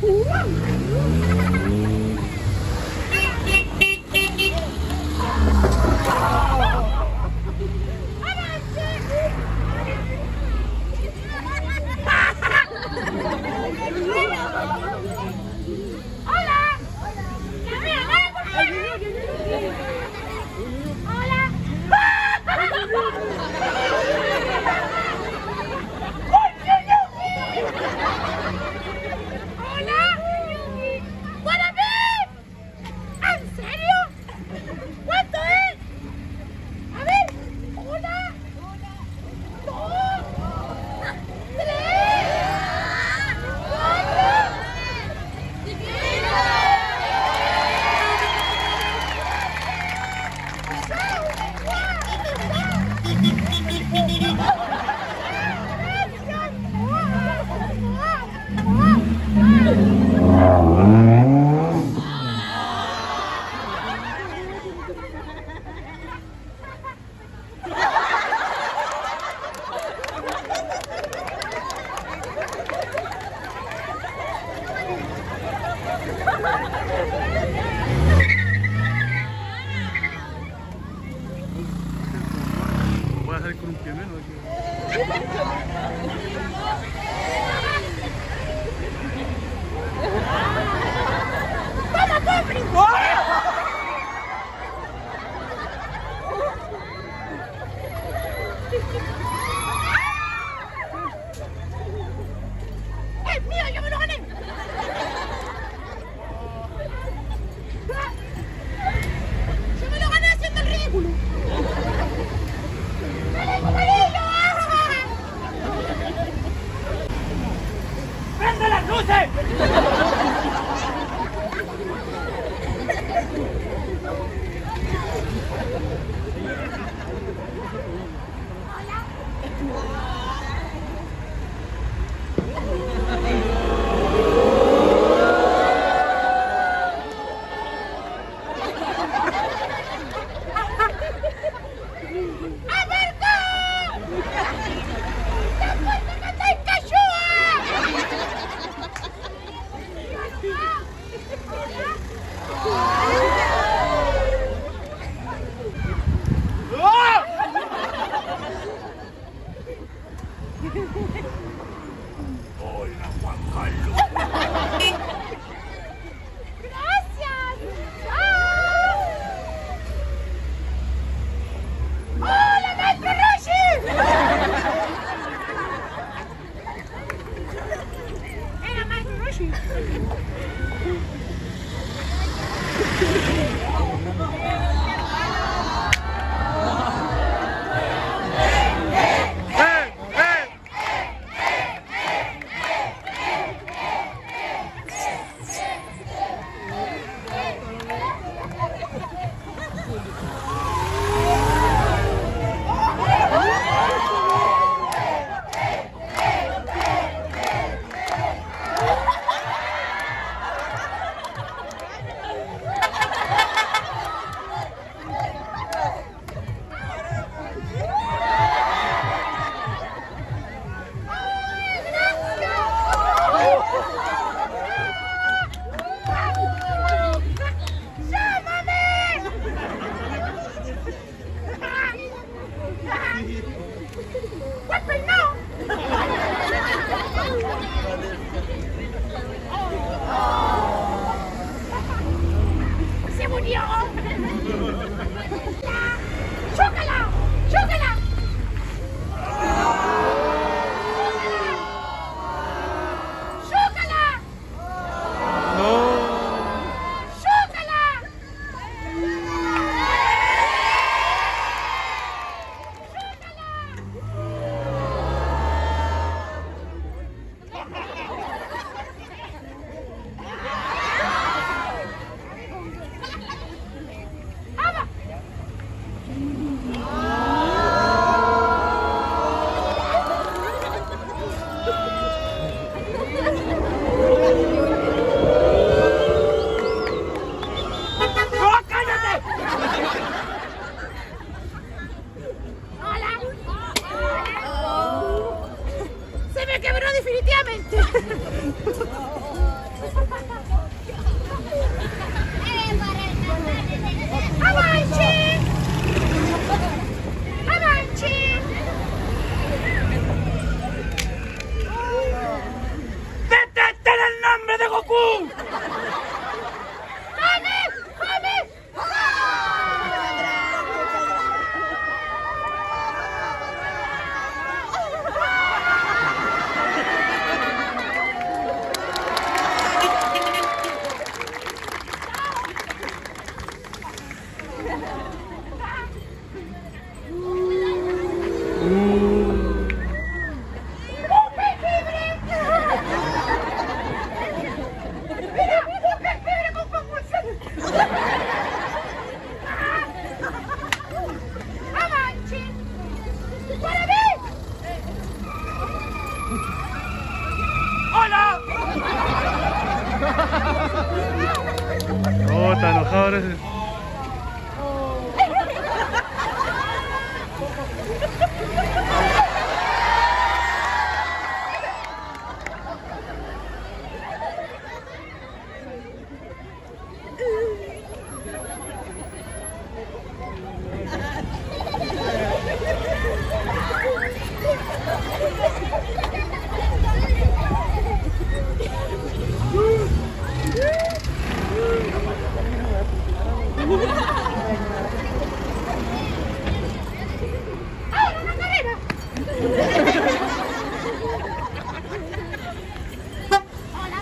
Voy a salir con un pie menos aquí. ¡Vamos, Popri! ¡Es mío! ¡Yo me lo gané! ¡Yo me lo gané haciendo el ridículo! ¡Prende las luces! ¡Hola, Juan Carlos! ¡Gracias! ¡Hola, maestro Roshi! ¡Era maestro Roshi! ¡Se murió! ¡Chócala! ¡Chócala! ¡Chócala! ¡Chócala! ¡Se me quebró definitivamente! Ahora sí. ¡Ahora una carrera! Hola.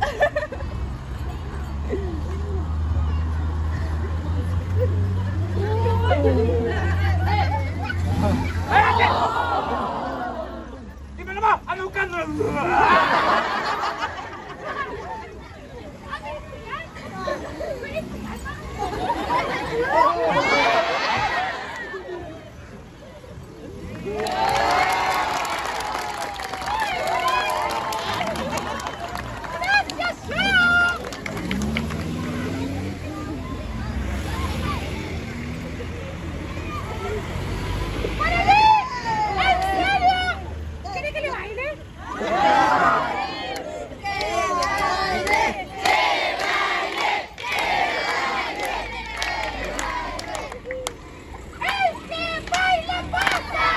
¡Dime nomás! ¡Anda buscando! ¡Gracias, Sharon! ¡Párale! ¡En serio! ¿Quiere que le baile? ¡El que baila pasa!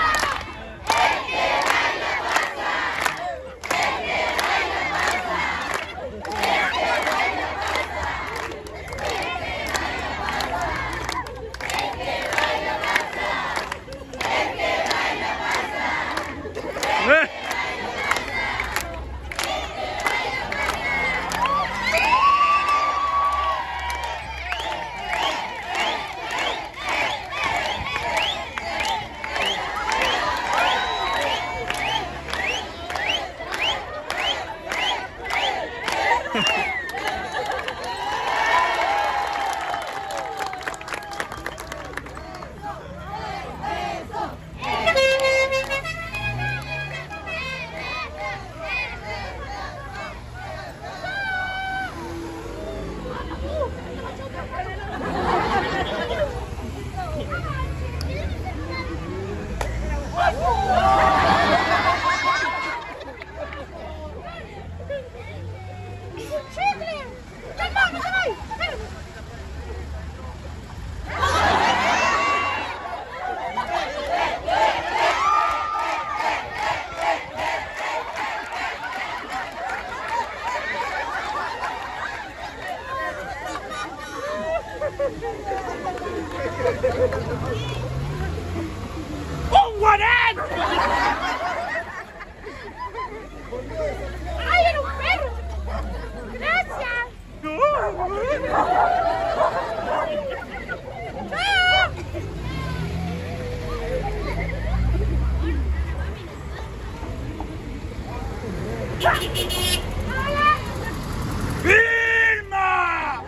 ¡Eh! ¡Chicle! ¡Calma, no se vaya! ¡Un guarán! ¡Ay, era un perro! ¡Gracias! ¡Ah! ¡Hola! ¡Vilma!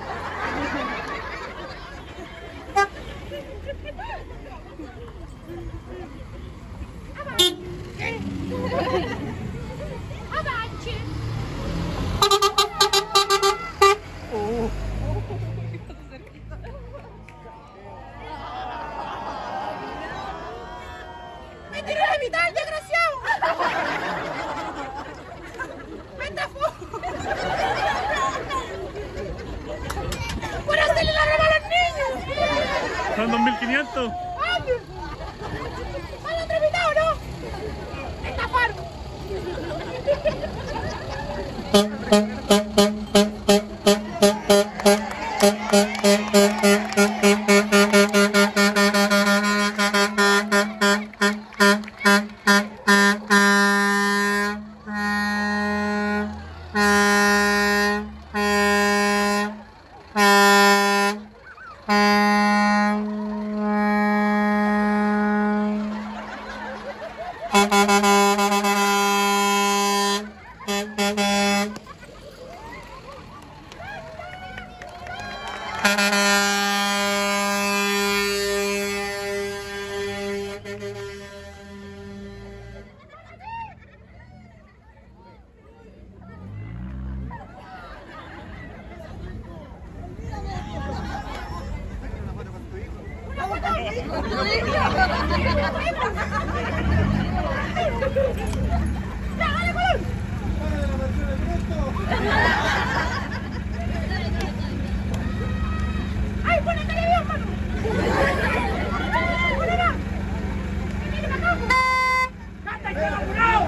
¡Avanche! ¡Me tiró la mitad, el desgraciado! ¡Me estafó! ¡Por hacerle la broma a los niños! Son 2500. ¡Ay! ¿Van a tramitar o no? ¡Me estafaron! ¡Ay, ponete bien, mano! ¡Ponela! ¡Mira para acá! ¡Canta y queda apurado!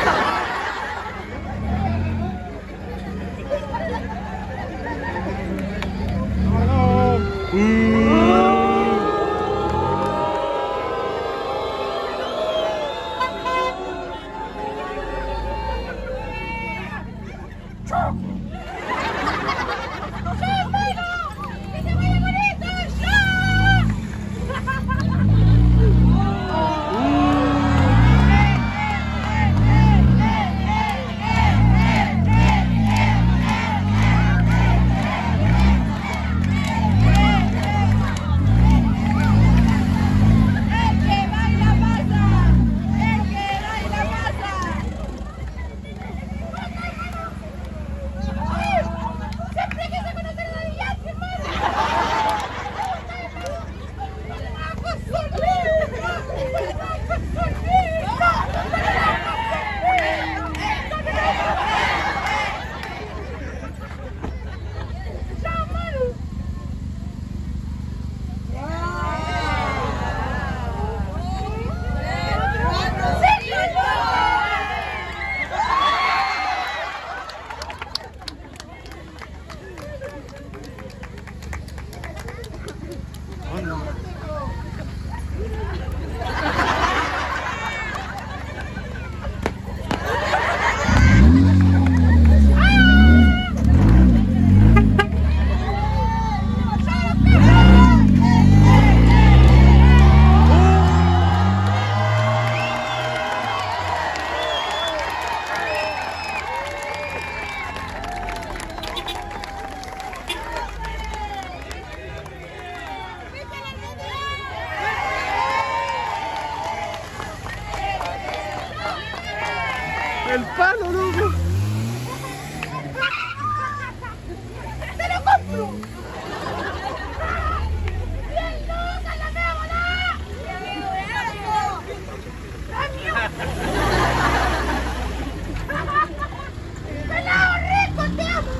El palo, loco. ¡Te lo compro! ¡Bien loca la mea volada! ¡Pelado rico, te amo!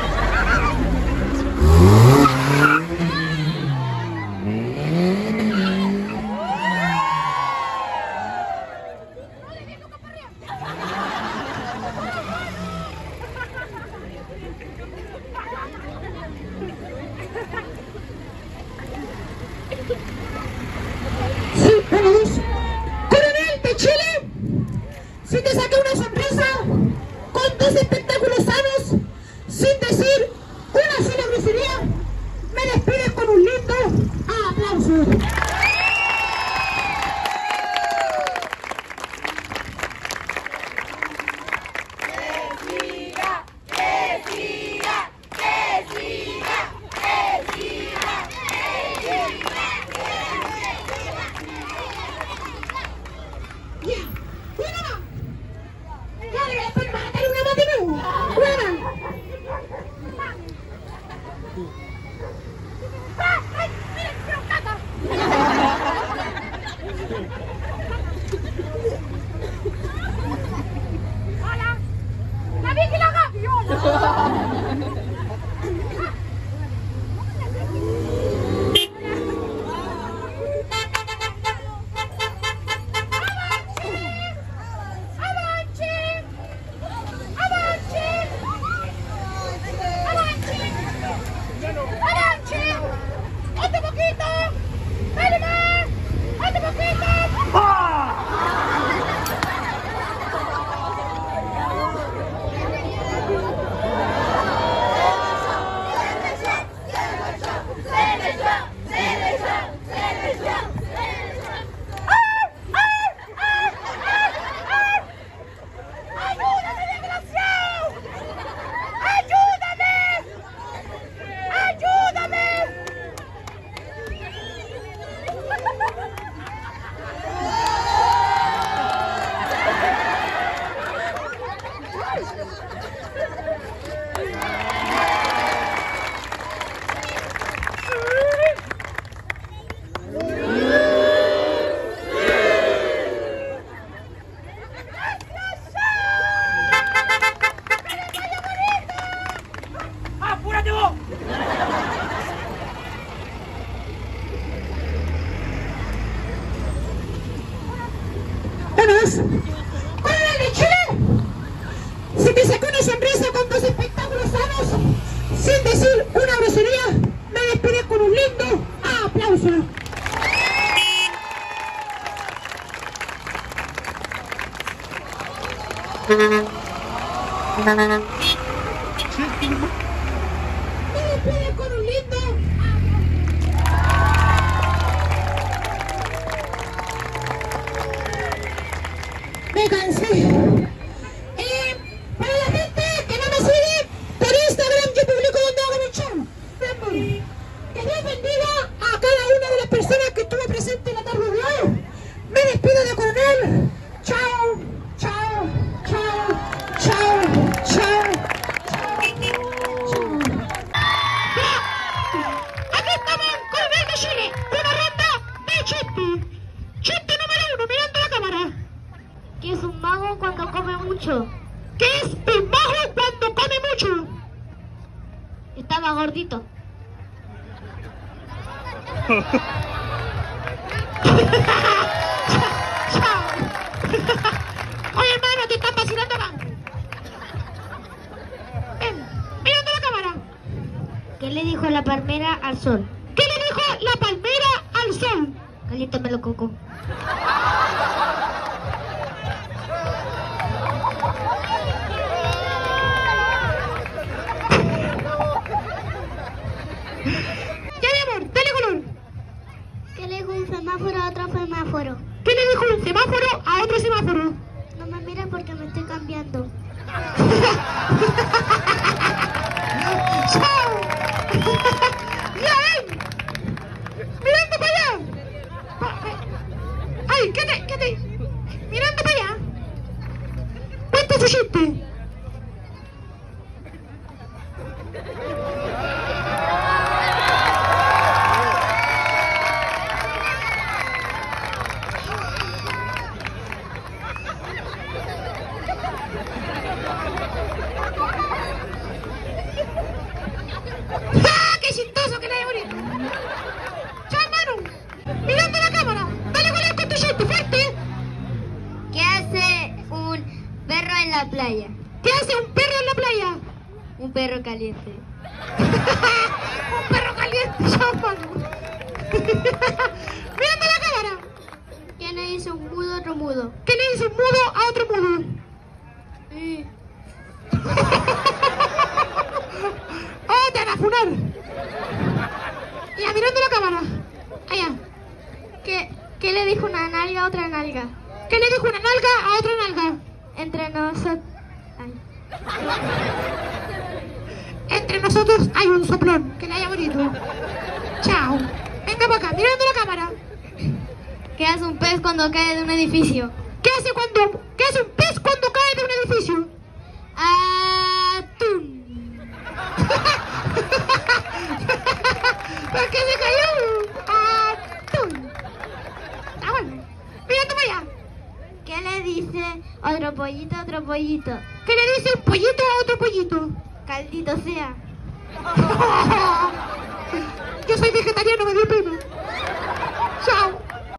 Sí, pues, coronel de Chile, si te saqué una sonrisa con dos espectáculos sanos, sin decir una sola grosería, me despides con un lindo aplauso. ¡Ay, mira, pero caca! sin decir una grosería, me despide con un lindo aplauso. Me despide con un lindo me cansé. Para la gente que no me sigue por Instagram, yo publico donde hago mi show. Que Dios bendiga a cada una de las personas que estuvo presente en la tarde de hoy. Me despido de Coronel. Chao, chao, chao, chao, chao, chao. Aquí estamos, Coronel de Chile, una ronda de chiste. Chiste número 1, mirando la cámara. ¿Qué es un mago cuando come mucho? ¿Qué es un mago cuando come mucho? Estaba gordito. Chao. Oye, hermano, te están vacilando acá. Ven, mirando la cámara. ¿Qué le dijo la palmera al sol? ¿Qué le dijo la palmera al sol? Caliéntame los cocos. Ya, mi amor, dale color. ¿Qué le dijo un semáforo a otro semáforo? ¿Qué le dijo un semáforo a otro semáforo? No me mires porque me estoy cambiando. ¡Chao! ¡Ya ven! ¡Mirando para allá! ¡Ay, quédate! ¡Mirando para allá! ¡Cuenta su chiste! ¡Qué chistoso que le haya bonito! ¡Chao, hermano! ¡Mirando la cámara! ¡Dale color con tu chiste, fuerte! ¿Qué hace un perro en la playa? ¿Qué hace un perro en la playa? Un perro caliente. ¡Un perro caliente! ¡Chao, hermano! ¡Mirando la cámara! ¿Qué le dice un mudo a otro mudo? ¿Qué le dice un mudo a otro mudo? ¡Oh, te van a funar! Ya, mirando la cámara. Allá. ¿Qué le dijo una nalga a otra nalga? ¿Qué le dijo una nalga a otra nalga? Entre nosotros... Entre nosotros hay un soplón. Que le haya bonito. Chao. Venga para acá, mirando la cámara. ¿Qué hace un pez cuando cae de un edificio? ¿Qué hace un pez cuando cae de un edificio? ¡Atún! ¿Por qué se cayó? ¡Atún! Está bueno. Mirando para allá. ¿Qué le dice otro pollito a otro pollito? ¿Qué le dice un pollito a otro pollito? Caldito sea. Yo soy vegetariano, me dio pena. Chao.